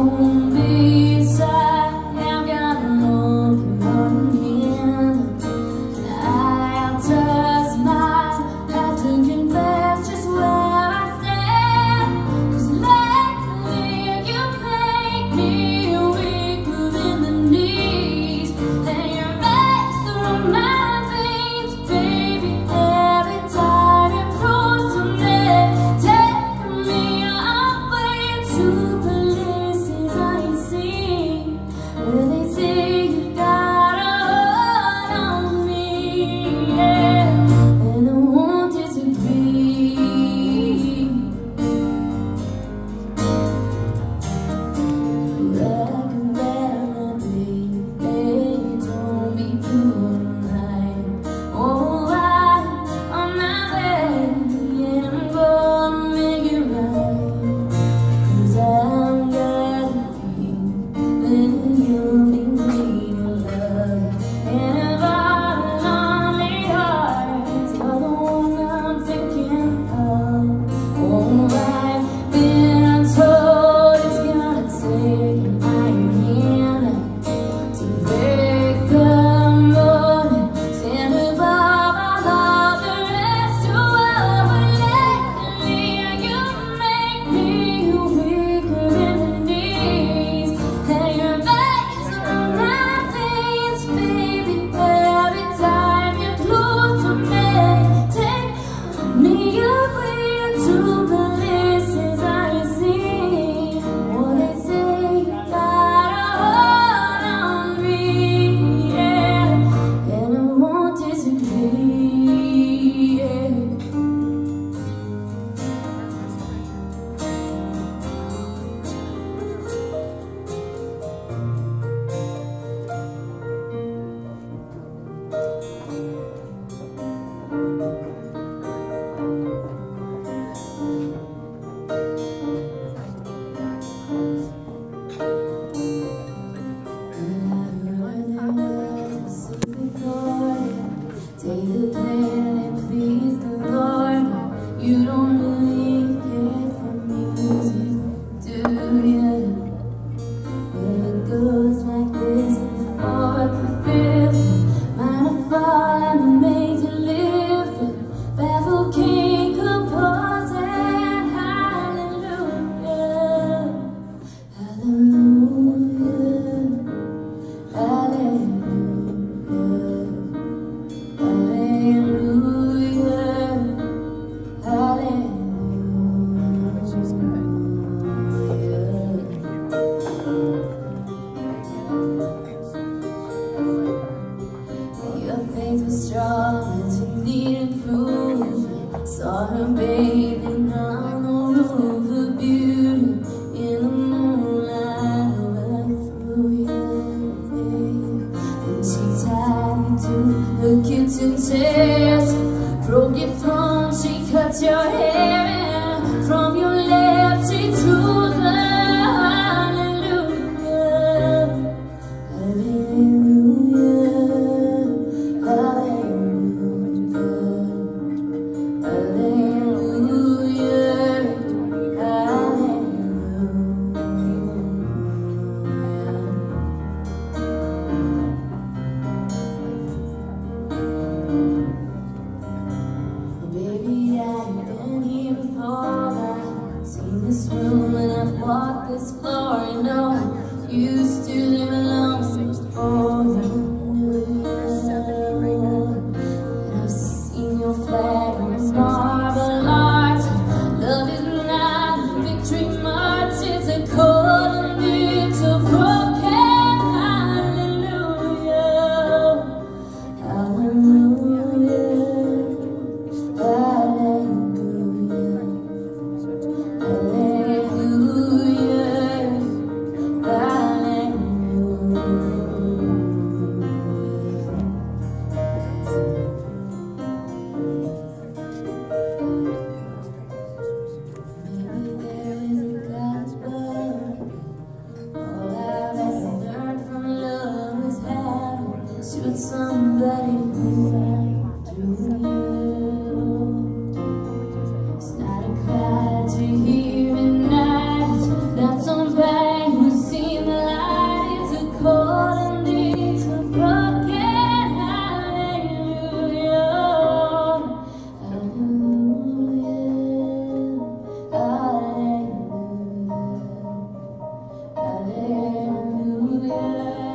Don't be sad, I've got an open hand. I'll just might have to confess just where I stand. 'Cause lately you make me weaker in the knees, and your veins through my veins, baby. Every time you're close to me, take me away to places I ain't seen, where they say you got a hold on me, yeah. And I want it to be like a melody, baby. Don't be blue tonight. Oh, I'm not there, and I'm gonna make it right. 'Cause I'm gonna feel that you'll be needing love. And if I'm a lonely heart, you're the one I'm thinking of. Oh, I've been told it's gonna take an iron hand to break the mold and stand above all of the rest of us. But lately you make me weaker in the knees, and your veins are my veins, baby. Every time you're close to me, take me away to places I ain't seen. What they say you got a hold on me, yeah. And I want it to be, yeah. Take the plan and please the Lord. You don't really care for music, do you? Well, it goes like this: the fourth, the fifth, minor fall and the major lift, the baffled king composing hallelujah, hallelujah, hallelujah. Hallelujah, hallelujah. Your faith was strong, but you needed proof. Saw her bathing on the roof, her beauty in the moonlight overthrew you, babe. And she tied you to the kitchen chairs, broke your throne, she cut your hair, and from your left she drew the hallelujah, hallelujah, hallelujah, hallelujah, hallelujah. Baby, I've been here before. I've seen this room and I've walked this floor. You know, you used to live alone before you knew you. And I've seen your flag on the marble arch. Love is not a victory march, it's a cold and bitter broken hallelujah, hallelujah. Hallelujah, hallelujah, hallelujah. Hallelujah.